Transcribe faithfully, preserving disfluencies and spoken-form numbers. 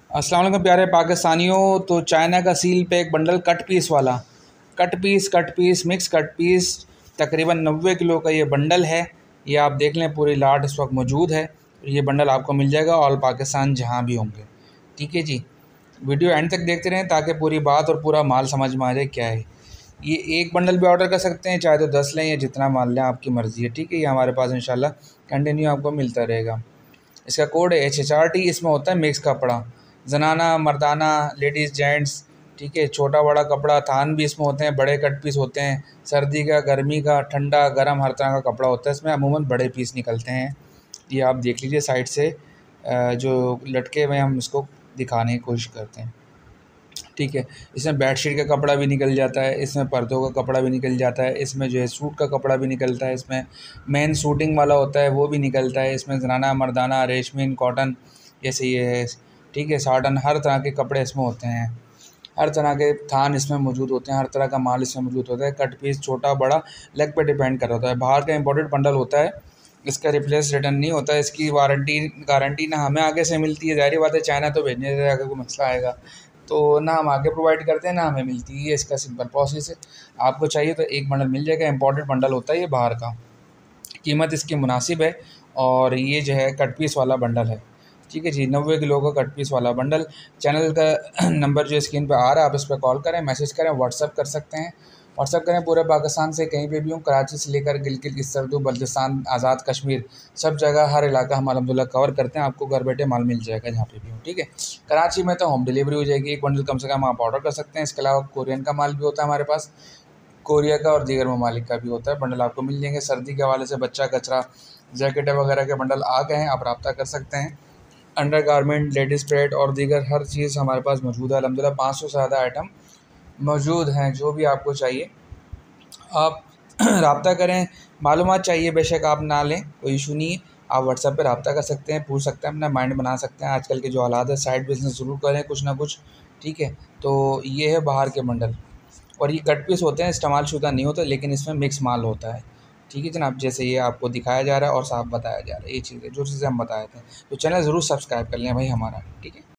अस्सलाम वालेकुम प्यारे पाकिस्तानियों। तो चाइना का seal pack bundle cut piece वाला, cut piece cut piece mix cut piece तकरीबन नब्बे किलो का ये बंडल है। ये आप देख लें, पूरी लाट इस वक्त मौजूद है। ये बंडल आपको मिल जाएगा ऑल पाकिस्तान जहाँ भी होंगे। ठीक है जी, वीडियो एंड तक देखते रहें ताकि पूरी बात और पूरा माल समझ में आ जाए क्या है। ये एक बंडल भी ऑर्डर कर सकते हैं, चाहे तो दस लें या जितना माल लें, आपकी मर्ज़ी है। ठीक है, ये हमारे पास इंशाल्लाह कंटिन्यू आपको मिलता रहेगा। इसका कोड है एच एच आर टी। इसमें होता है मिक्स कपड़ा, जनाना मर्दाना, लेडीज़ जेंट्स। ठीक है, छोटा बड़ा कपड़ा, थान भी इसमें होते हैं, बड़े कट पीस होते हैं, सर्दी का, गर्मी का, ठंडा गर्म हर तरह का कपड़ा होता है। इसमें अमूमन बड़े पीस निकलते हैं। ये आप देख लीजिए साइड से जो लटके हुए हम इसको दिखाने की कोशिश करते हैं। ठीक है, इसमें बेडशीट का कपड़ा भी निकल जाता है, इसमें पर्दों का कपड़ा भी निकल जाता है, इसमें जो है सूट का कपड़ा भी निकलता है, इसमें मेन सूटिंग वाला होता है वो भी निकलता है। इसमें जनाना मर्दाना, रेशमिन, कॉटन, जैसे ये है। ठीक है, साटन, हर तरह के कपड़े इसमें होते हैं। हर तरह के थान इसमें मौजूद होते हैं, हर तरह का माल इसमें मौजूद होता है। कट पीस छोटा बड़ा लेग पे डिपेंड कर होता है। बाहर का इंपोर्टेड बंडल होता है, इसका रिप्लेस रिटर्न नहीं होता है। इसकी वारंटी गारंटी ना हमें आगे से मिलती है, ज़ाहिर बात है चाइना तो भेजने से अगर कोई मसला आएगा तो ना हम आगे प्रोवाइड करते हैं ना हमें मिलती है। इसका सिंपल प्रोसेस है। आपको चाहिए तो एक बंडल मिल जाएगा, इंपोर्टेड बंडल होता है ये बाहर का। कीमत इसकी मुनासिब है और ये जो है कट पीस वाला बंडल है। ठीक है जी, नब्बे किलो का कट पीस वाला बंडल। चैनल का नंबर जो स्क्रीन पे आ रहा है, आप इस पर कॉल करें, मैसेज करें, व्हाट्सअप कर सकते हैं। व्हाट्सअप करें, पूरे पाकिस्तान से कहीं पे भी हूँ, कराची से लेकर गिलगित, सरदू, बल्तिस्तान, आज़ाद कश्मीर, सब जगह हर इलाका हम अल्हम्दुलिल्लाह कवर करते हैं। आपको घर बैठे माल मिल जाएगा जहाँ पे भी हो। ठीक है, कराची में तो होम डिलीवरी हो जाएगी। एक बंडल कम से कम आप ऑर्डर कर सकते हैं। इसके अलावा कोरियन का माल भी होता है हमारे पास, कोरिया का और दीगर ममालिक का भी होता है। बंडल आपको मिल जाएंगे। सर्दी के हवाले से बच्चा कचरा, जैकेटें वगैरह के बंडल आ गए हैं, आप रब्ता कर सकते हैं। अंडर गारमेंट, लेडीज़ पैड और दीगर हर चीज़ हमारे पास मौजूद है। अल्हम्दुलिल्लाह पाँच सौ से ज़्यादा आइटम मौजूद हैं। जो भी आपको चाहिए आप रब्ता करें। मालूमात चाहिए बेशक आप ना लें, कोई इशू नहीं है। आप व्हाट्सएप पे रब्ता कर सकते हैं, पूछ सकते हैं, अपना माइंड बना सकते हैं। आजकल के जो हालात है, साइड बिज़नेस ज़रूर करें कुछ ना कुछ। ठीक है, तो ये है बाहर के बंडल और ये कट पीस होते हैं, इस्तेमाल शुदा नहीं होता, लेकिन इसमें मिक्स माल होता है। ठीक है जनाब, जैसे ये आपको दिखाया जा रहा है और साफ बताया जा रहा है, ये चीज़ें जो चीज़ें हम बताए थे। तो चैनल ज़रूर सब्सक्राइब कर लें भाई हमारा। ठीक है।